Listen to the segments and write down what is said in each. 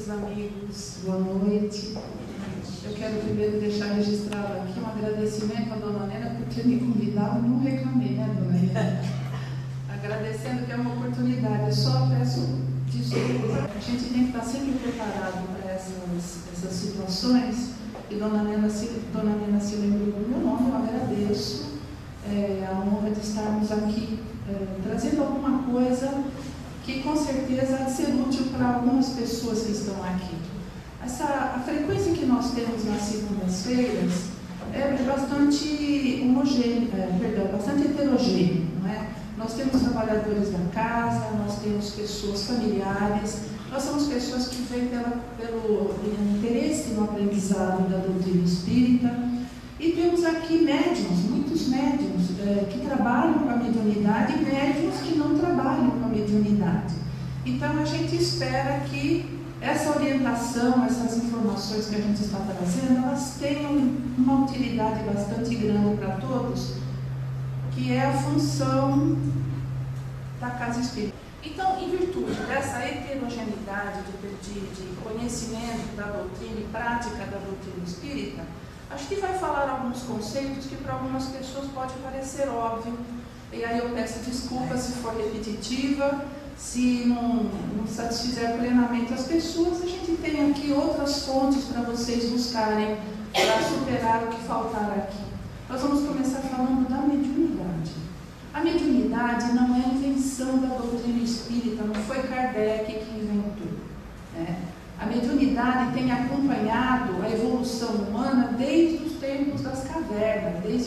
queridos amigos. Boa noite. Eu quero primeiro deixar registrado aqui um agradecimento à Dona Nena por ter me convidado. Não reclamei, né, Dona Nena? Agradecendo que é uma oportunidade. Eu só peço desculpa. A gente tem que estar sempre preparado para essas situações. E Dona Nena se lembrou do meu nome. Eu agradeço a honra de estarmos aqui trazendo alguma coisa que com certeza há de ser útil para algumas pessoas que estão aqui. A frequência que nós temos nas segundas-feiras é bastante bastante heterogênea, não é? Nós temos trabalhadores da casa, nós temos pessoas familiares, nós somos pessoas que vêm pelo interesse no aprendizado da doutrina espírita, e temos aqui médiuns, muitos médiuns que trabalham com a mediunidade e médiuns que não trabalham com a mediunidade. Então a gente espera que essa orientação, essas informações que a gente está trazendo, elas tenham uma utilidade bastante grande para todos, que é a função da casa espírita. Então, em virtude dessa heterogeneidade de conhecimento da doutrina e prática da doutrina espírita, a gente vai falar alguns conceitos que para algumas pessoas pode parecer óbvio, e aí eu peço desculpas se for repetitiva, se não satisfizer plenamente as pessoas. A gente tem aqui outras fontes para vocês buscarem para superar o que faltar aqui. Nós vamos começar falando da mediunidade. A mediunidade não é invenção da doutrina espírita, não foi Kardec que inventou, né? A mediunidade tem acompanhado a evolução humana desde os tempos das cavernas, desde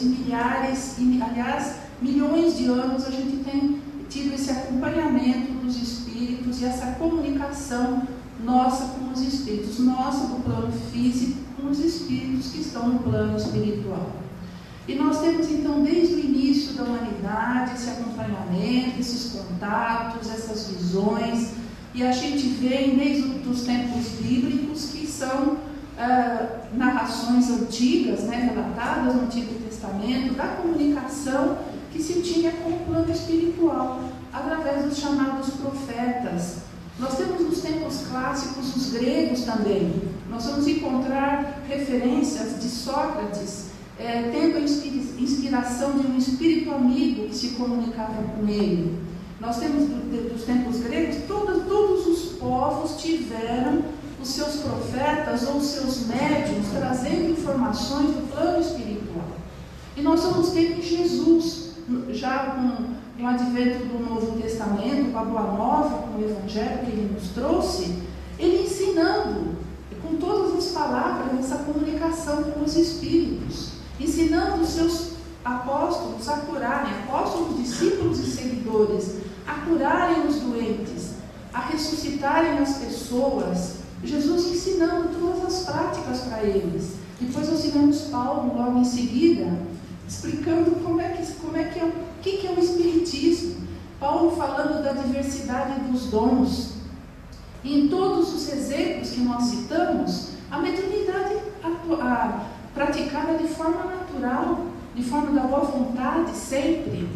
milhões de anos a gente tem tido esse acompanhamento dos espíritos e essa comunicação nossa com os espíritos, nossa do plano físico com os espíritos que estão no plano espiritual. E nós temos então desde o início da humanidade esse acompanhamento, esses contatos, essas visões. E a gente vê desde os tempos bíblicos, que são narrações antigas, né, relatadas no Antigo Testamento, da comunicação que se tinha com o plano espiritual, através dos chamados profetas. Nós temos nos tempos clássicos os gregos também. Nós vamos encontrar referências de Sócrates, tendo a inspiração de um espírito amigo que se comunicava com ele. Nós temos dos tempos gregos, todos os povos tiveram os seus profetas ou os seus médiuns trazendo informações do plano espiritual. E nós vamos ter em Jesus, já com o advento do Novo Testamento, com a Boa Nova, com o Evangelho que ele nos trouxe, ele ensinando com todas as palavras essa comunicação com os espíritos, ensinando os seus apóstolos a curarem, apóstolos, discípulos e seguidores, a curarem os doentes, a ressuscitarem as pessoas. Jesus ensinando todas as práticas para eles. Depois nós tivemos Paulo logo em seguida, explicando o que é o Espiritismo. Paulo falando da diversidade dos dons. E em todos os exemplos que nós citamos, a mediunidade praticada de forma natural, de forma da boa vontade, sempre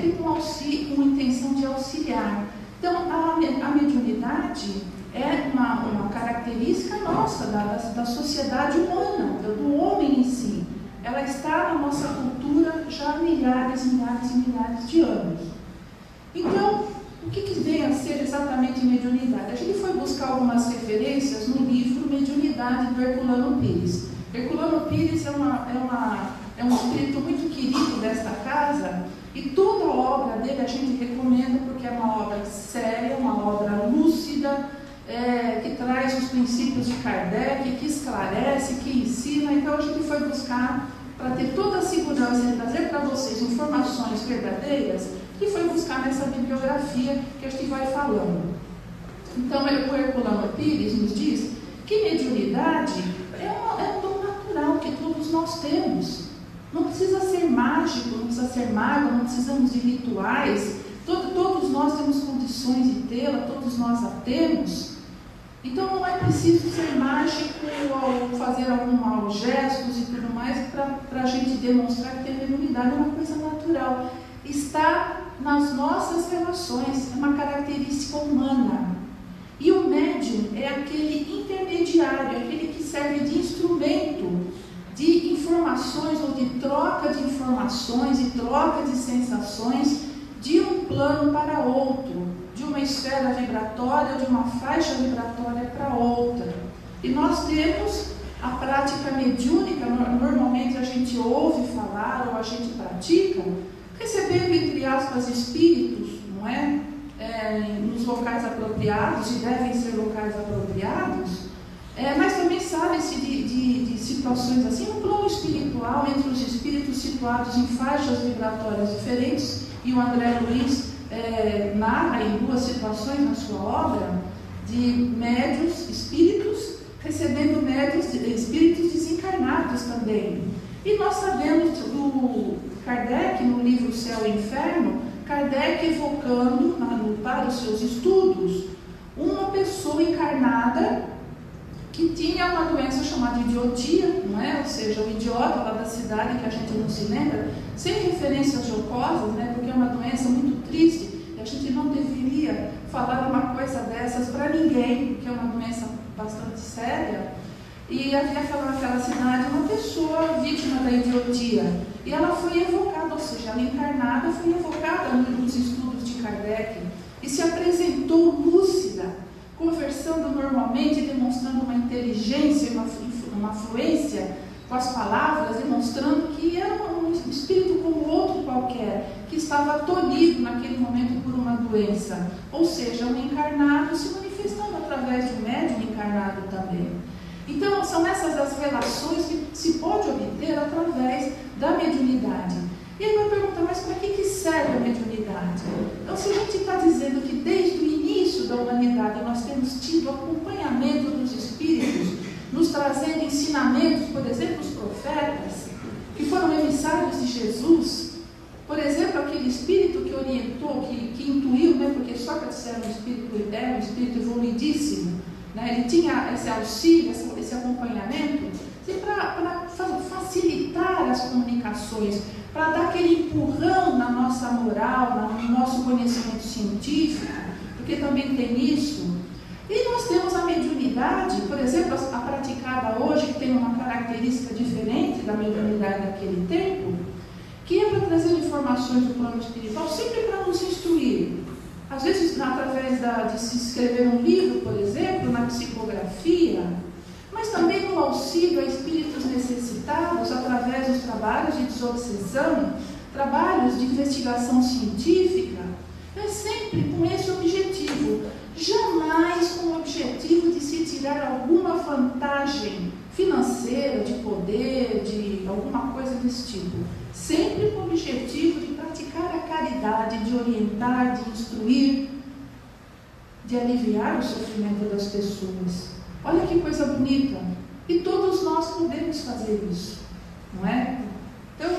com intenção de auxiliar. Então, a mediunidade é uma característica nossa, da sociedade humana, do homem em si. Ela está na nossa cultura já há milhares de anos. Então, o que vem a ser exatamente mediunidade? A gente foi buscar algumas referências no livro Mediunidade, do Herculano Pires. Herculano Pires é um espírito muito querido desta casa, e toda a obra dele a gente recomenda porque é uma obra séria, uma obra lúcida, que traz os princípios de Kardec, que esclarece, que ensina. Então a gente foi buscar, para ter toda a segurança e trazer para vocês informações verdadeiras, e foi buscar nessa bibliografia que a gente vai falando. Então o Herculano Pires nos diz que mediunidade é um dom natural que todos nós temos. Não precisa ser mágico, não precisa ser mago, não precisamos de rituais. Todos nós temos condições de tê-la, todos nós a temos. Então não é preciso ser mágico ou fazer alguns gestos e tudo mais para a gente demonstrar que tem mediunidade. É uma coisa natural. Está nas nossas relações, é uma característica humana. E o médium é aquele intermediário, aquele que serve de instrumento de informações ou de troca de informações e troca de sensações de um plano para outro, de uma esfera vibratória ou de uma faixa vibratória para outra. E nós temos a prática mediúnica, normalmente a gente ouve falar ou a gente pratica, recebendo, entre aspas, espíritos, não é? Nos locais apropriados, e devem ser locais apropriados, mas também sabe-se de situações assim, no plano espiritual, entre os espíritos situados em faixas vibratórias diferentes, e o André Luiz narra em 2 situações na sua obra, de médiuns, espíritos, recebendo espíritos desencarnados também. E nós sabemos do Kardec, no livro Céu e Inferno, Kardec evocando para os seus estudos uma pessoa encarnada que tinha uma doença chamada idiotia, não é? Ou seja, o idiota lá da cidade que a gente não se lembra, sem referências jocosas, né? Porque é uma doença muito triste e a gente não deveria falar uma coisa dessas para ninguém, porque é uma doença bastante séria. E havia naquela cidade uma pessoa vítima da idiotia, e ela foi evocada, ou seja, ela encarnada foi evocada nos estudos de Kardec e se apresentou lúcida, conversando normalmente, demonstrando uma inteligência, uma fluência com as palavras, demonstrando que era um espírito como outro qualquer, que estava tolhido naquele momento por uma doença, ou seja, um encarnado se manifestando através de um médium encarnado também. Então, são essas as relações que se pode obter através da mediunidade. E aí vai perguntar, mas para que serve a mediunidade? Então, se a gente está dizendo que desde o início da humanidade nós temos tido acompanhamento dos espíritos, nos trazendo ensinamentos, por exemplo, os profetas, que foram emissários de Jesus, por exemplo, aquele espírito que orientou, que intuiu, né, porque Sócrates era um espírito evoluidíssimo, né, ele tinha esse auxílio, esse acompanhamento, para facilitar as comunicações, para dar aquele empurrão na nossa moral, no nosso conhecimento científico, porque também tem isso. E nós temos a mediunidade, por exemplo, a praticada hoje, que tem uma característica diferente da mediunidade daquele tempo, que é para trazer informações do plano espiritual, sempre para nos instruir. Às vezes, através de se escrever um livro, por exemplo, na psicografia, mas também no auxílio a espíritos necessitados, através dos trabalhos de desobsessão, trabalhos de investigação científica, é sempre com esse objetivo, jamais com o objetivo de se tirar alguma vantagem financeira, de poder, de alguma coisa desse tipo. Sempre com o objetivo de praticar a caridade, de orientar, de instruir, de aliviar o sofrimento das pessoas. Olha que coisa bonita. E todos nós podemos fazer isso, não é? Então,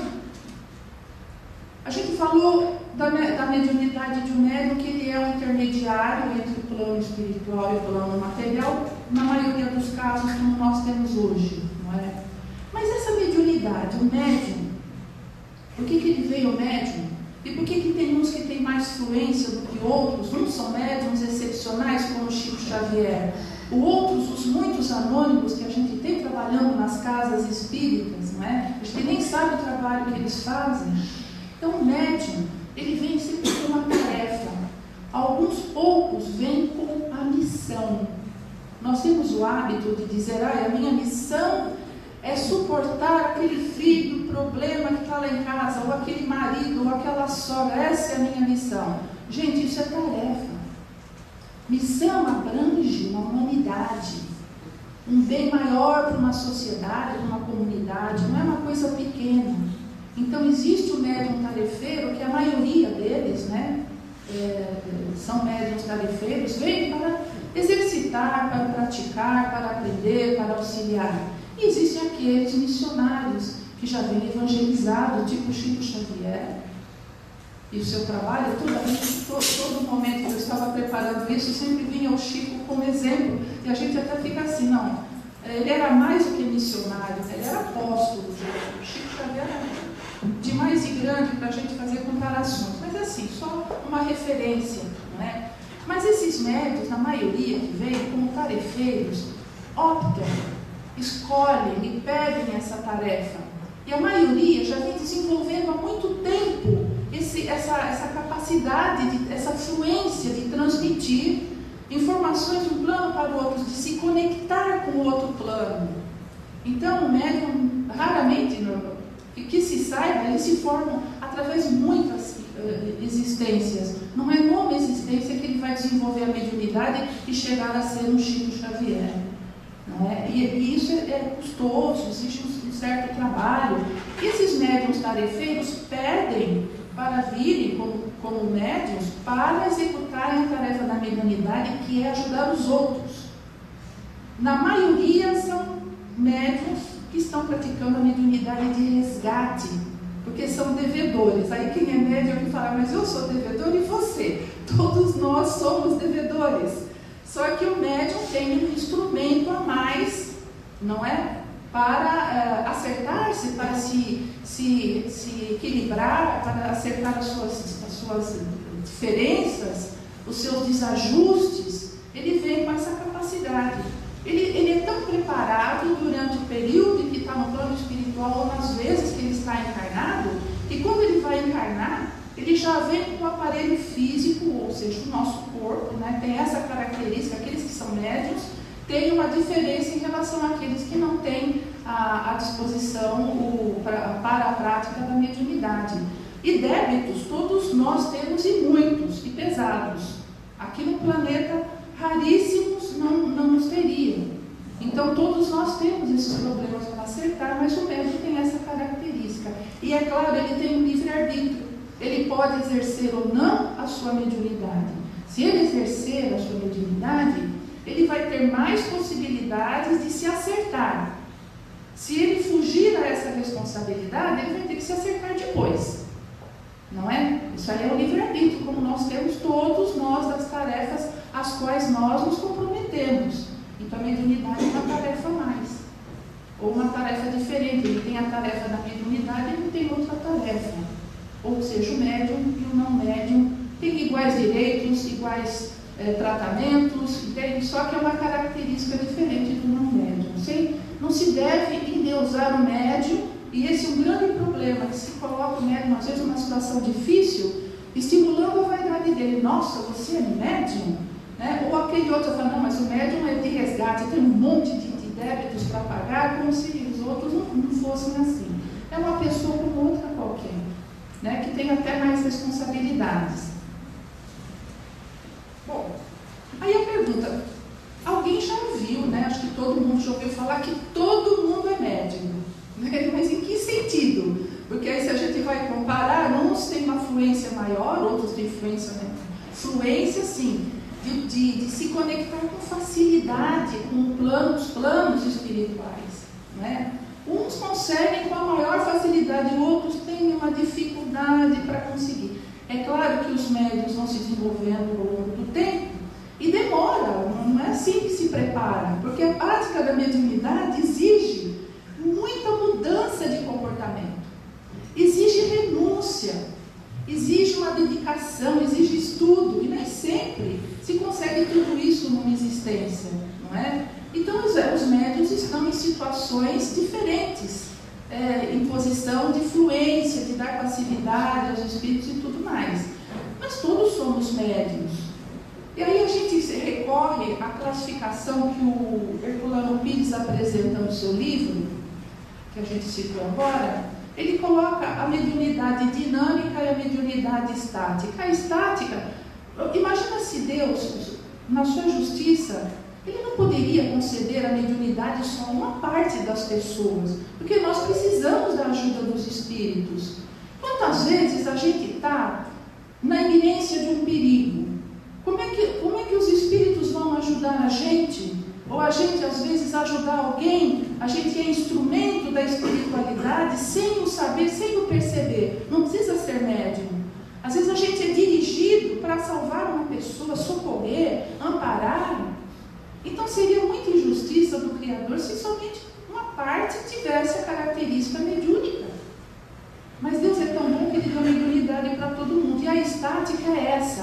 a gente falou da mediunidade de um médium, que ele é um intermediário entre o plano espiritual e o plano material, na maioria dos casos, como nós temos hoje, não é? Mas essa mediunidade, o médium, por que ele veio médium? E por que tem uns que têm mais fluência do que outros? Uns são médiums excepcionais, como Chico Xavier. Outros, os muitos anônimos que a gente tem trabalhando nas casas espíritas, não é? A gente nem sabe o trabalho que eles fazem. Então, o médium, ele vem sempre com uma tarefa. Alguns poucos vêm com a missão. Nós temos o hábito de dizer, a minha missão é suportar aquele filho, problema que está lá em casa, ou aquele marido, ou aquela sogra. Essa é a minha missão. Gente, isso é tarefa. Missão abrange uma humanidade, um bem maior para uma sociedade, para uma comunidade, não é uma coisa pequena. Então existe o médium tarefeiro, que a maioria deles, né, são médiuns tarefeiros, vêm para exercitar, para praticar, para aprender, para auxiliar. E existem aqueles missionários que já vêm evangelizados, tipo Chico Xavier. E o seu trabalho, todo momento que eu estava preparando isso, sempre vinha o Chico como exemplo. E a gente até fica assim, não, ele era mais do que missionário, ele era apóstolo. O Chico Xavier era demais e grande para a gente fazer comparações. Mas assim, só uma referência, não é? Mas esses médios, na maioria que vem, como tarefeiros, optam, escolhem e pedem essa tarefa. E a maioria já vem desenvolvendo há muito tempo essa capacidade, essa fluência de transmitir informações de um plano para o outro, de se conectar com o outro plano. Então, o médium, raramente, que se saiba, eles se formam através de muitas existências. Não é numa existência que ele vai desenvolver a mediunidade e chegar a ser um Chico Xavier. Não é? E isso é custoso, existe um certo trabalho. E esses médiuns tarefeiros pedem para virem como médiuns para executarem a tarefa da mediunidade, que é ajudar os outros. Na maioria são médiuns que estão praticando a mediunidade de resgate, porque são devedores. Aí quem é médium que fala, mas eu sou devedor e você? Todos nós somos devedores. Só que o médium tem um instrumento a mais, não é? Para acertar-se, para se equilibrar, para acertar as suas diferenças, os seus desajustes. Ele vem com essa capacidade. Ele é tão preparado durante o período em que está no plano espiritual, ou nas vezes que ele está encarnado, que quando ele vai encarnar, ele já vem com o aparelho físico, ou seja, o nosso corpo, né? Tem essa característica. Aqueles que são médiuns têm uma diferença em relação àqueles que não têm à disposição para a prática da mediunidade. E débitos, todos nós temos, e muitos, e pesados. Aqui no planeta, raríssimos não nos teriam. Então, todos nós temos esses problemas para acertar, mas o médium tem essa característica. E é claro, ele tem um livre-arbítrio. Ele pode exercer ou não a sua mediunidade. Se ele exercer a sua mediunidade, ele vai ter mais possibilidades de se acertar. Se ele fugir a essa responsabilidade, ele vai ter que se acertar depois. Não é? Isso aí é o livre-arbítrio, como nós temos todos nós das tarefas às quais nós nos comprometemos. Então a mediunidade é uma tarefa a mais, ou uma tarefa diferente. Ele tem a tarefa da mediunidade e ele tem outra tarefa. Ou seja, o médium e o não médium têm iguais direitos, iguais tratamentos, entende? Só que é uma característica diferente do não médium. Não se deve endeusar o médium, e esse é um grande problema, que se coloca o médium, às vezes, numa situação difícil, estimulando a vaidade dele. Nossa, você é médium? Né? Ou aquele outro fala, não, mas o médium é de resgate, tem um monte de débitos para pagar, como se os outros não fossem assim. É uma pessoa como outra qualquer, né? Que tem até mais responsabilidades. Bom, aí a pergunta, alguém já ouviu, né? Acho que todo mundo já ouviu falar que todo mundo é médium, né? Mas em que sentido? Porque aí, se a gente vai comparar, uns têm uma fluência maior, outros têm fluência menor. Fluência, sim, de se conectar com facilidade com os planos espirituais, né? Uns conseguem com a maior facilidade, outros têm uma dificuldade para conseguir. É claro que os médiuns vão se desenvolvendo ao longo do tempo e demora, não é assim que se prepara, porque a prática da mediunidade exige muita mudança de comportamento, exige renúncia, exige uma dedicação, exige estudo, e nem sempre se consegue tudo isso numa existência, não é? Então os médiuns estão em situações diferentes, em posição de fluência, de dar facilidade aos espíritos e tudo mais. Mas todos somos médiuns. E aí a gente recorre à classificação que o Herculano Pires apresenta no seu livro, que a gente citou agora. Ele coloca a mediunidade dinâmica e a mediunidade estática. A estática, imagina se Deus, na sua justiça, Ele não poderia conceder a mediunidade só a uma parte das pessoas, porque nós precisamos da ajuda dos espíritos. Quantas vezes a gente está na iminência de um perigo? Como é que os espíritos vão ajudar a gente? Ou a gente, às vezes, ajudar alguém, a gente é instrumento da espiritualidade sem o saber, sem o perceber. Não precisa ser médium. Às vezes a gente é dirigido para salvar uma pessoa, socorrer, amparar. Então seria muita injustiça do Criador se somente uma parte tivesse a característica mediúnica. Mas Deus é tão bom que Ele deu mediunidade para todo mundo. E a estática é essa.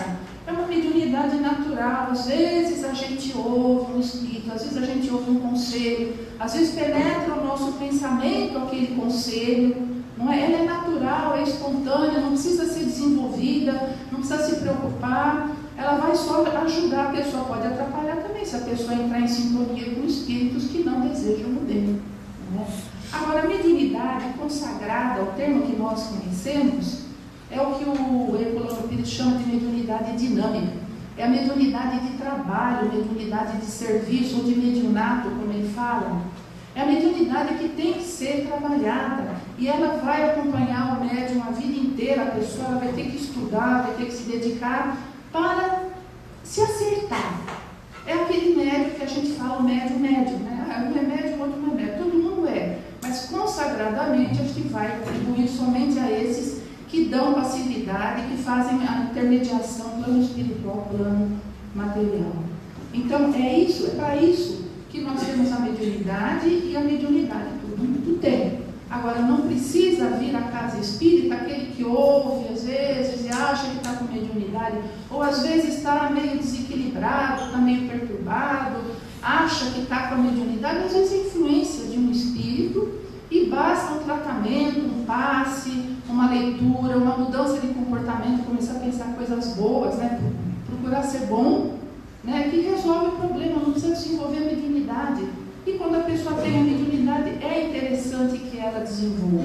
É uma mediunidade natural. Às vezes a gente ouve um espírito, às vezes a gente ouve um conselho, às vezes penetra o nosso pensamento aquele conselho. Não é? Ela é natural, é espontânea, não precisa ser desenvolvida, não precisa se preocupar. Ela vai só ajudar a pessoa, pode atrapalhar também, se a pessoa entrar em sintonia com espíritos que não desejam o bem. Não é? Agora, a mediunidade consagrada, o termo que nós conhecemos, é o que o Herculano Pires chama de mediunidade dinâmica. É a mediunidade de trabalho, mediunidade de serviço, ou de mediunato, como ele fala. É a mediunidade que tem que ser trabalhada, e ela vai acompanhar o médium a vida inteira. A pessoa ela vai ter que estudar, vai ter que se dedicar para se acertar. É aquele médium que a gente fala, o médium, né? Um é médium, o outro não é médium, todo mundo é. Mas consagradamente a gente vai atribuir somente a esses que dão facilidade, que fazem a intermediação, plano espiritual, plano material. Então é isso, é para isso que nós temos a mediunidade, e a mediunidade todo mundo tem. Agora, não precisa vir à casa espírita aquele que ouve às vezes e acha que está com mediunidade, ou às vezes está meio desequilibrado, está meio perturbado, acha que está com a mediunidade, às vezes é influência de um espírito, e basta um tratamento, um passe, uma leitura, uma mudança de comportamento, começar a pensar coisas boas, né? Procurar ser bom, né? Que resolve o problema, não precisa desenvolver a mediunidade. E quando a pessoa tem a mediunidade, é interessante que ela desenvolva.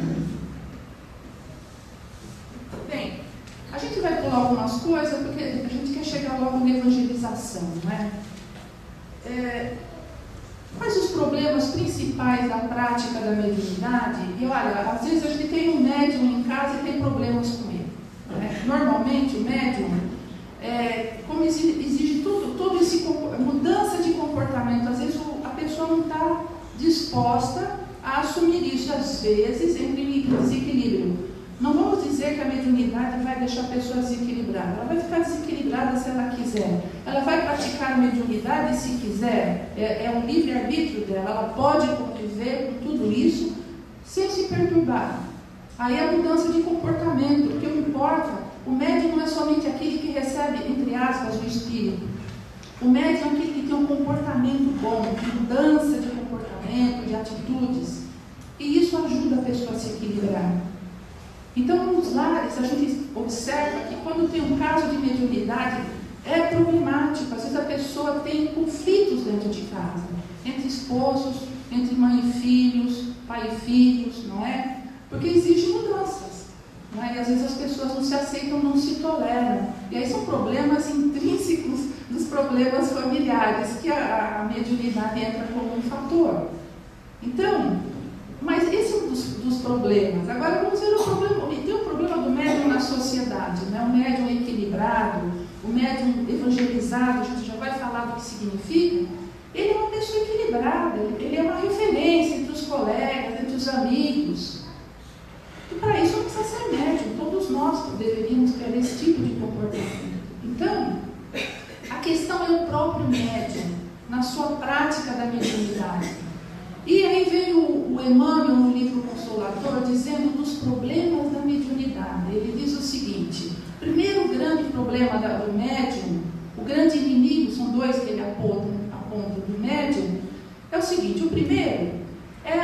Bem, a gente vai pular algumas coisas, porque a gente quer chegar logo na evangelização, não é? Quais os problemas principais da prática da mediunidade? E olha, às vezes a gente tem um médium em casa e tem problemas com ele. Né? Normalmente o médium, como exige toda essa mudança de comportamento, às vezes a pessoa não está disposta a assumir isso, às vezes entra em desequilíbrio. Não vamos dizer que a mediunidade vai deixar a pessoa desequilibrada. Ela vai ficar desequilibrada se ela quiser. Ela vai praticar a mediunidade se quiser. É um livre-arbítrio dela. Ela pode conviver com tudo isso sem se perturbar. Aí a mudança de comportamento, porque não importa. O médium não é somente aquele que recebe, entre aspas, o espírito. O médium é aquele que tem um comportamento bom, de mudança de comportamento, de atitudes. E isso ajuda a pessoa a se equilibrar. Então, nos lares, a gente observa que quando tem um caso de mediunidade, é problemático. Às vezes a pessoa tem conflitos dentro de casa, entre esposos, entre mãe e filhos, pai e filhos, não é? Porque exige mudanças, não é? E às vezes as pessoas não se aceitam, não se toleram. E aí são problemas intrínsecos dos problemas familiares, que a mediunidade entra como um fator. Então, mas esse é um dos problemas. Agora vamos ver o problema. Tem o problema do médium na sociedade, né? O médium equilibrado, o médium evangelizado, a gente já vai falar do que significa. Ele é uma pessoa equilibrada, ele é uma referência entre os colegas, entre os amigos. E para isso não precisa ser médium, todos nós deveríamos ter esse tipo de comportamento. Então, a questão é o próprio médium, na sua prática da mediunidade. E aí veio o Emmanuel no livro Consolador dizendo dos problemas da mediunidade. Ele diz o seguinte: primeiro grande problema do médium, o grande inimigo, são dois que ele aponta do médium, é o seguinte: o primeiro é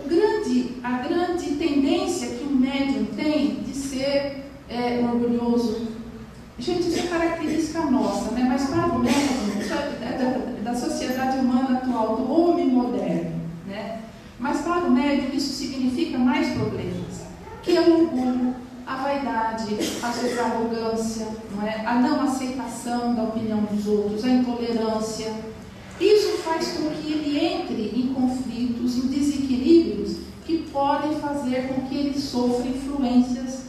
a grande tendência que o médium tem de ser orgulhoso. Gente, isso é característica nossa, né? Mas para o médium, isso é da sociedade humana atual, do homem moderno. Né? Mas para o médium isso significa mais problemas, que é o orgulho, a vaidade, às vezes a arrogância, não é? A não aceitação da opinião dos outros, a intolerância. Isso faz com que ele entre em conflitos, em desequilíbrios que podem fazer com que ele sofra influências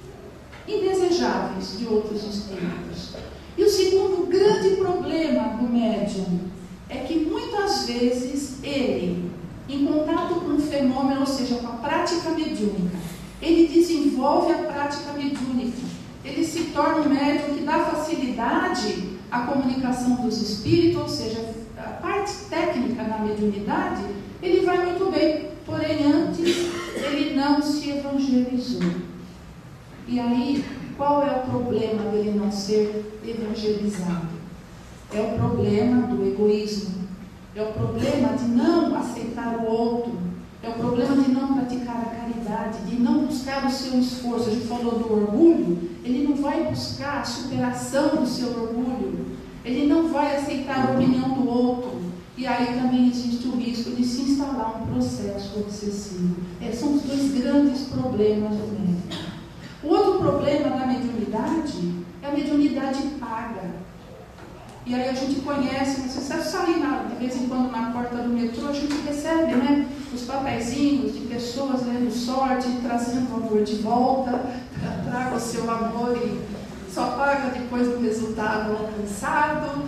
indesejáveis de outros espíritos. E o segundo grande problema do médium é que muitas vezes ele, em contato com o fenômeno, ou seja, com a prática mediúnica, ele desenvolve a prática mediúnica, ele se torna um médium que dá facilidade à comunicação dos espíritos, ou seja, a parte técnica na mediunidade, ele vai muito bem, porém antes ele não se evangelizou. E aí, qual é o problema dele não ser evangelizado? É o problema do egoísmo, é o problema de não aceitar o outro, é o problema de não praticar a caridade, de não buscar o seu esforço. A gente falou do orgulho, ele não vai buscar a superação do seu orgulho, ele não vai aceitar a opinião do outro. E aí também existe o risco de se instalar um processo obsessivo. São os dois grandes problemas do médium. O outro problema da mediunidade é a mediunidade paga. E aí a gente conhece, você sabe, sair de vez em quando na porta do metrô, a gente recebe, né, os papeizinhos de pessoas lendo sorte, trazendo o amor de volta, traga o seu amor e só paga depois do resultado alcançado.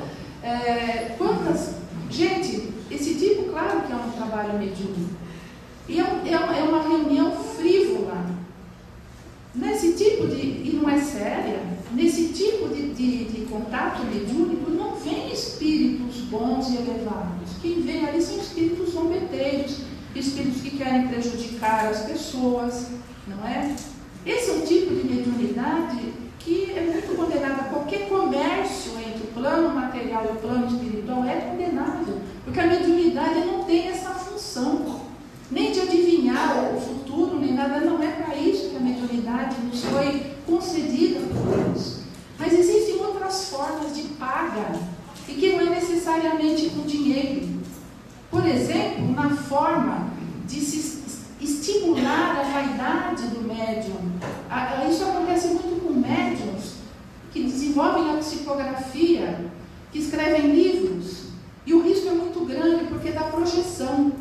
Gente, esse tipo, claro que é um trabalho mediúnico. E é uma reunião frívola. Nesse tipo e não é séria, nesse tipo de contato mediúnico não vem espíritos bons e elevados. Quem vem ali são espíritos zombeteiros, espíritos que querem prejudicar as pessoas, não é? Esse é um tipo de mediunidade que é muito condenado. Qualquer comércio entre o plano material e o plano espiritual é condenável, porque a mediunidade não tem essa função, nem de adivinhar o futuro, nem nada. Não é para isso que a mediunidade nos foi concedida por Deus. Mas existem outras formas de paga, e que não é necessariamente com dinheiro. Por exemplo, na forma de se estimular a vaidade do médium. Isso acontece muito com médiums que desenvolvem a psicografia, que escrevem livros, e o risco é muito grande porque dá projeção.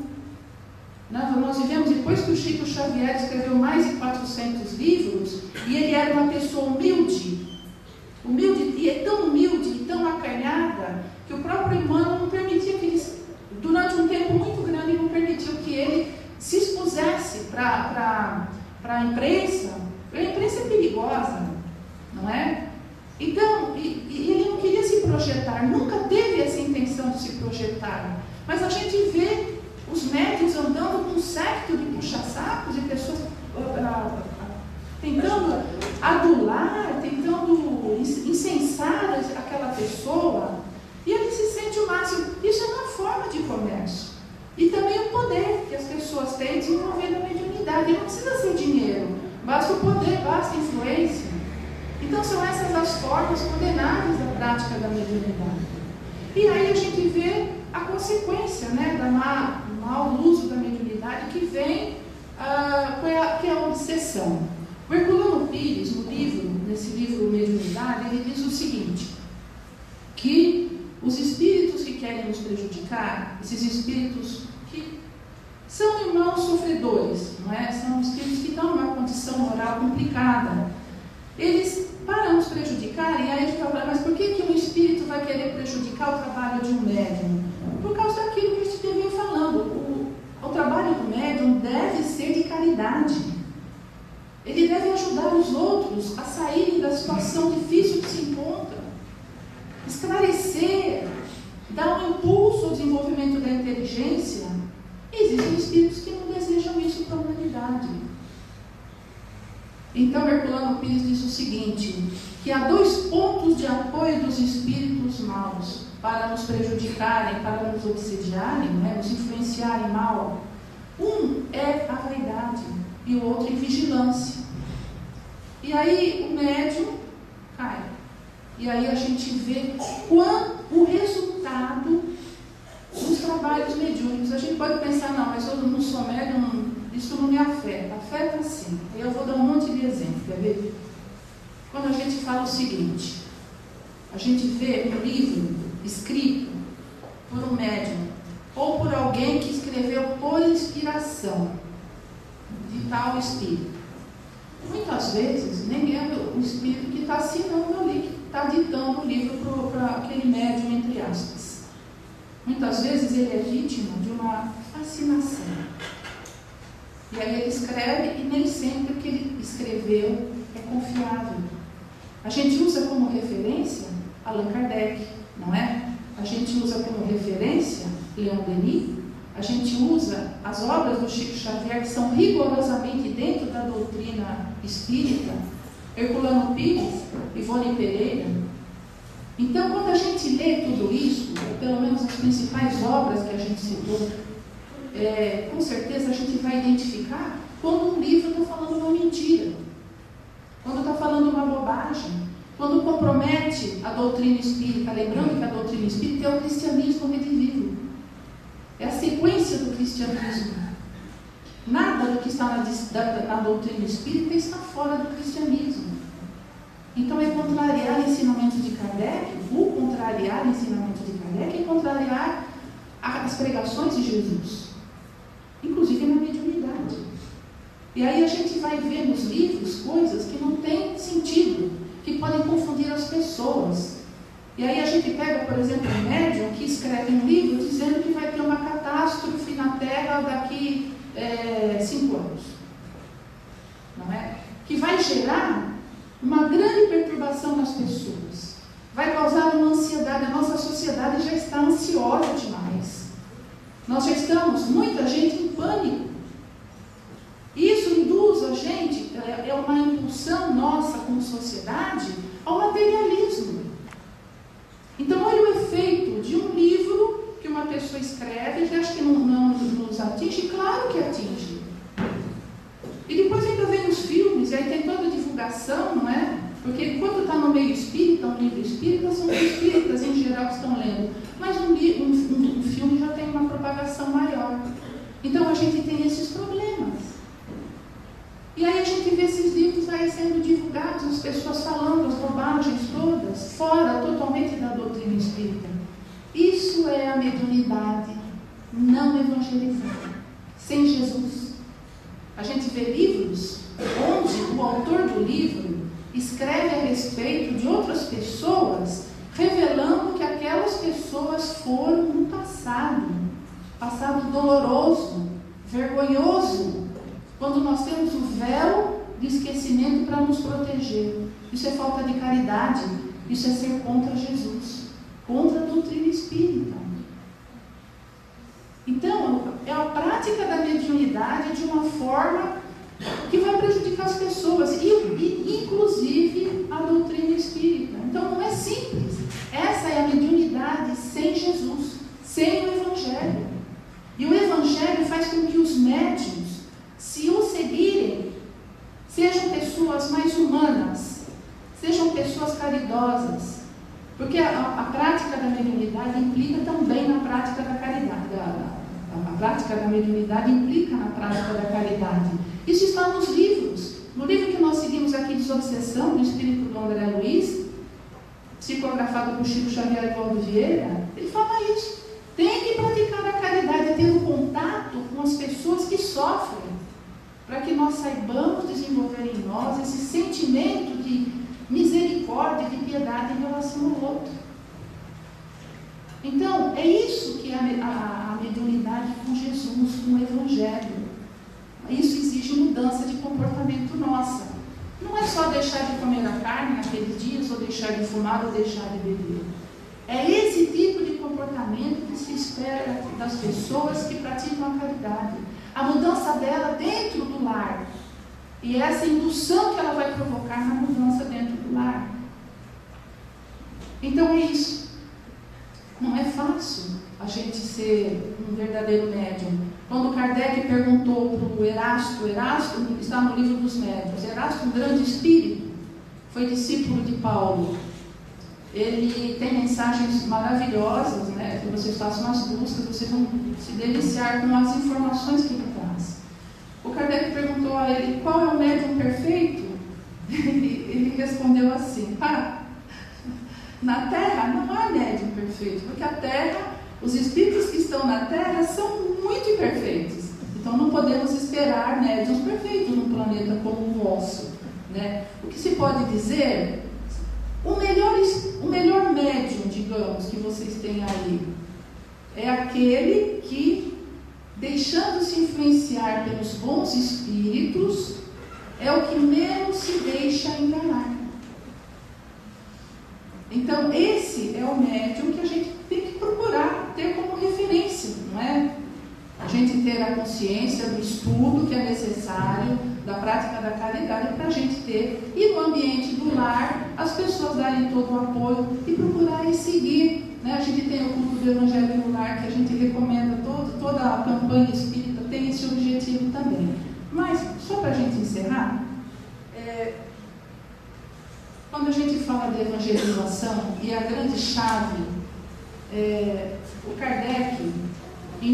Nós vivemos, depois que o Chico Xavier escreveu mais de 400 livros, e ele era uma pessoa humilde, e é tão humilde e tão acanhada, que o próprio Emmanuel não permitia que ele, durante um tempo muito grande, não permitiu que ele se expusesse para a imprensa. A imprensa é perigosa, não é? Então, e ele não queria se projetar, nunca teve essa intenção de se projetar, mas a gente vê os médiuns andando com um séquito de puxa-sacos e pessoas tentando adular, tentando incensar aquela pessoa, e ele se sente o máximo. Isso é uma forma de comércio. E também o poder que as pessoas têm desenvolvendo a mediunidade. Não precisa ser dinheiro, basta o poder, basta a influência. Então são essas as formas condenáveis da prática da mediunidade. E aí a gente vê a consequência, né, do mau uso da mediunidade, que vem, que é a obsessão. O Herculano Pires, nesse livro Mediunidade, ele diz o seguinte, que os espíritos que querem nos prejudicar, esses espíritos que são irmãos sofredores, não é? São espíritos que estão numa condição moral complicada, eles, para nos prejudicar, e aí a gente fala, mas por que um espírito vai querer prejudicar o trabalho de um médium? Por causa daquilo que a gente veio falando. O trabalho do médium deve ser de caridade. Ele deve ajudar os outros a saírem da situação difícil que se encontra, esclarecer, dar um impulso ao desenvolvimento da inteligência. Existem espíritos que não desejam isso para a humanidade. Então, Herculano Pires diz o seguinte, que há 2 pontos de apoio dos espíritos maus para nos prejudicarem, para nos obsediarem, né, nos influenciarem mal. Um é a vaidade e o outro é vigilância. E aí o médium cai. E aí a gente vê o resultado dos trabalhos mediúnicos. A gente pode pensar, não, mas eu não sou médium, isso não me afeta. Afeta sim. E eu vou dar um monte de exemplo, quer ver? Quando a gente fala o seguinte, a gente vê um livro escrito por um médium, ou por alguém que escreveu por inspiração de tal espírito. Muitas vezes nem é o espírito que está assinando ali, que está ditando o livro para aquele médium, entre aspas. Muitas vezes ele é vítima de uma fascinação. E aí ele escreve, e nem sempre o que ele escreveu é confiável. A gente usa como referência Allan Kardec, não é? A gente usa como referência Leon Denis. A gente usa as obras do Chico Xavier, que são rigorosamente dentro da doutrina espírita. Herculano Pires, Ivone Pereira. Então, quando a gente lê tudo isso, ou pelo menos as principais obras que a gente citou, com certeza a gente vai identificar quando um livro está falando uma mentira, quando está falando uma bobagem, quando compromete a doutrina espírita, lembrando que a doutrina espírita é o cristianismo redivivo, é a sequência do cristianismo. Nada do que está na doutrina espírita está fora do cristianismo. Então é contrariar o ensinamento de Kardec, o contrariar o ensinamento de Kardec é contrariar as pregações de Jesus, inclusive na mediunidade. E aí a gente vai ver nos livros coisas que não têm sentido, que podem confundir as pessoas. E aí a gente pega, por exemplo, um médium que escreve um livro dizendo que vai ter uma catástrofe na Terra daqui 5 anos. Não é? Que vai gerar uma grande perturbação nas pessoas. Vai causar uma ansiedade. A nossa sociedade já está ansiosa demais. Nós já estamos, muita gente em pânico. Isso induz a gente, é uma impulsão nossa como sociedade, ao materialismo. Então, olha o efeito de um livro que uma pessoa escreve e acha que não nos atinge. Claro que atinge. E depois ainda vem os filmes, e aí tem toda a divulgação, não é? Porque quando está no meio espírita, um livro espírita, são os espíritas em geral que estão lendo. Mas um filme já tem uma propagação maior. Então a gente tem esses problemas. E aí a gente vê esses livros aí sendo divulgados, as pessoas falando as bobagens todas, fora totalmente da doutrina espírita. Isso é a mediunidade não evangelizada, sem Jesus. A gente vê livros onde o autor do livro escreve a respeito de outras pessoas, revelando que aquelas pessoas foram no passado doloroso, vergonhoso, quando nós temos o véu de esquecimento para nos proteger. Isso é falta de caridade, isso é ser contra Jesus, contra a doutrina espírita. Então, é a prática da mediunidade de uma forma que vai prejudicar as pessoas, e inclusive a doutrina espírita. Então, não é simples. Essa é a mediunidade sem Jesus, sem o Evangelho. E o Evangelho faz com que os médiuns, se o seguirem, sejam pessoas mais humanas, sejam pessoas caridosas, porque a prática da mediunidade implica também na prática da caridade. A prática da mediunidade implica na prática da caridade. Isso está nos livros. No livro que nós seguimos aqui, Desobsessão, do Espírito do André Luiz, psicografado por Chico Xavier e Valdo Vieira, ele fala isso. Tem que praticar a caridade, ter um contato com as pessoas que sofrem, para que nós saibamos desenvolver em nós esse sentimento de misericórdia, de piedade em relação ao outro. Então, é isso que é a mediunidade com Jesus, com o Evangelho. Isso exige mudança de comportamento nossa. Não é só deixar de comer a carne naqueles dias, ou deixar de fumar, ou deixar de beber. É esse tipo de comportamento que se espera das pessoas que praticam a caridade. A mudança dela dentro do lar. E essa indução que ela vai provocar na mudança dentro do lar. Então é isso. Não é fácil a gente ser um verdadeiro médium. Quando Kardec perguntou para o Erasto está no livro dos médiuns, Erasto, um grande espírito, foi discípulo de Paulo. Ele tem mensagens maravilhosas, né? Que vocês façam as buscas, vocês vão se deliciar com as informações que ele traz. O Kardec perguntou a ele, qual é o médium perfeito? Ele respondeu assim, na Terra não há médium perfeito, porque a Terra, os espíritos que estão na Terra são muito imperfeitos. Então não podemos esperar médiuns perfeitos num planeta como o nosso, né? O que se pode dizer, o melhor médium, digamos, que vocês têm aí, é aquele que, deixando-se influenciar pelos bons espíritos, é o que menos se deixa enganar. Então, esse é o médium que a gente tem que procurar ter como referência, não é? A gente ter a consciência do estudo que é necessário, da prática da caridade, para a gente ter, e no ambiente do lar, as pessoas darem todo o apoio e procurarem seguir, né? A gente tem o culto do Evangelho no Lar, que a gente recomenda, toda a campanha espírita tem esse objetivo também. Mas, só para a gente encerrar, quando a gente fala de evangelização, e a grande chave, o Kardec, em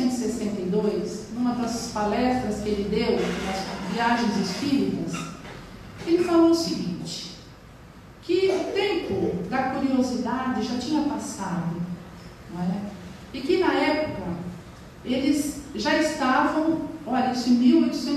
1862, numa das palestras que ele deu nas viagens espíritas, ele falou o seguinte, que o tempo da curiosidade já tinha passado, não é? E que na época eles já estavam, olha, isso em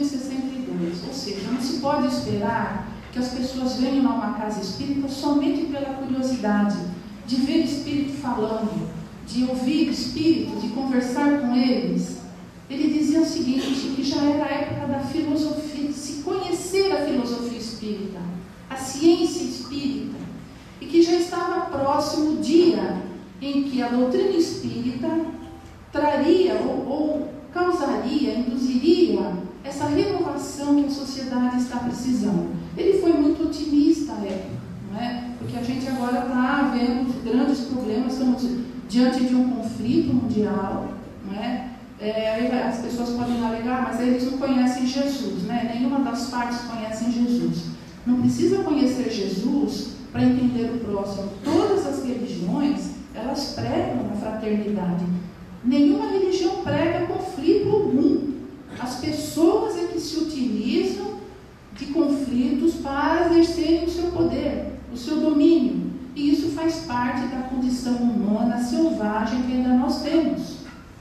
1862, ou seja, não se pode esperar que as pessoas venham a uma casa espírita somente pela curiosidade, de ver espírito falando, de ouvir espírito, de conversar com eles. Ele dizia o seguinte, que já era a época da filosofia, de se conhecer a filosofia espírita, a ciência espírita, e que já estava próximo o dia em que a doutrina espírita traria ou causaria, induziria essa renovação que a sociedade está precisando. Ele foi muito otimista à época, não é? Porque a gente agora está vendo grandes problemas, estamos diante de um conflito mundial, não é? As pessoas podem alegar, mas eles não conhecem Jesus, né? Nenhuma das partes conhecem Jesus. Não precisa conhecer Jesus para entender o próximo. Todas as religiões, elas pregam a fraternidade. Nenhuma religião prega conflito algum. As pessoas é que se utilizam de conflitos para exercerem o seu poder, o seu domínio. E isso faz parte da condição humana selvagem que ainda nós temos.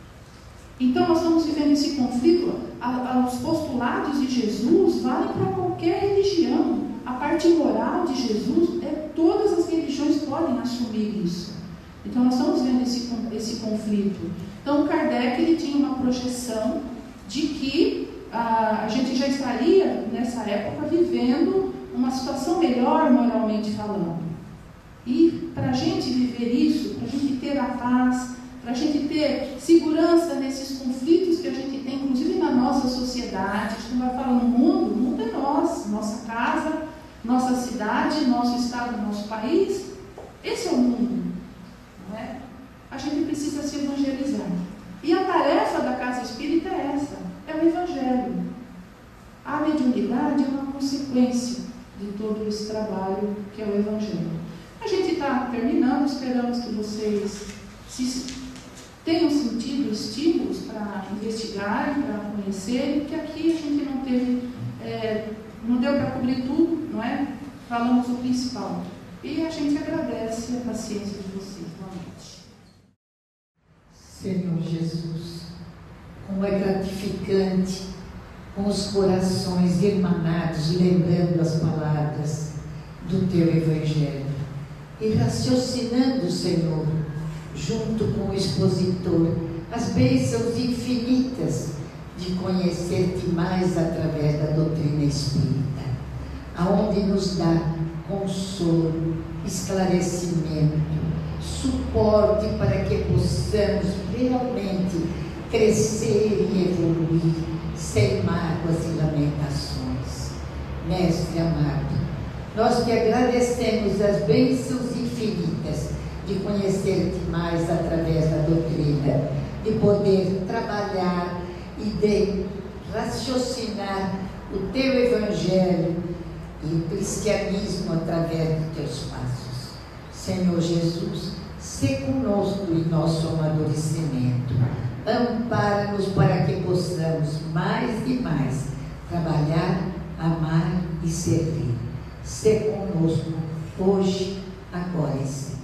Então nós estamos vivendo esse conflito. Os postulados de Jesus valem para qualquer religião. A parte moral de Jesus, todas as religiões podem assumir isso. Então nós estamos vendo esse conflito. Então o Kardec ele tinha uma projeção de que a gente já estaria nessa época vivendo uma situação melhor moralmente falando. E para a gente viver isso, para a gente ter a paz, para a gente ter segurança nesses conflitos que a gente tem, inclusive na nossa sociedade, a gente não vai falar no mundo, o mundo é nosso, nossa casa, nossa cidade, nosso estado, nosso país, esse é o mundo, não é? A gente precisa se evangelizar. E a tarefa da casa espírita é essa, é o evangelho. A mediunidade é uma consequência de todo esse trabalho que é o evangelho. A gente está terminando, esperamos que vocês tenham sentido estímulos para investigarem, para conhecerem, porque aqui a gente não teve, não deu para cobrir tudo, não é? Falamos o principal. E a gente agradece a paciência de vocês. Boa noite. Senhor Jesus, como é gratificante com os corações irmanados, lembrando as palavras do Teu Evangelho e raciocinando, Senhor, junto com o expositor, as bênçãos infinitas de conhecer-te mais através da doutrina espírita, aonde nos dá consolo, esclarecimento, suporte para que possamos realmente crescer e evoluir sem mágoas e lamentações. Mestre amado, nós te agradecemos as bênçãos infinitas de conhecer-te mais através da doutrina, de poder trabalhar e de raciocinar o teu Evangelho e o cristianismo através de teus passos. Senhor Jesus, sê conosco em nosso amadurecimento. Ampara-nos para que possamos mais e mais trabalhar, amar e servir. Sê conosco hoje, agora e sempre.